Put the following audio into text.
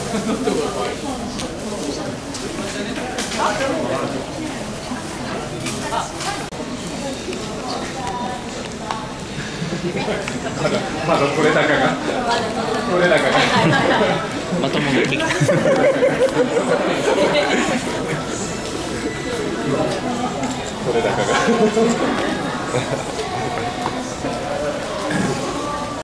まだ取れ高が。取れ高が。 まともにできた。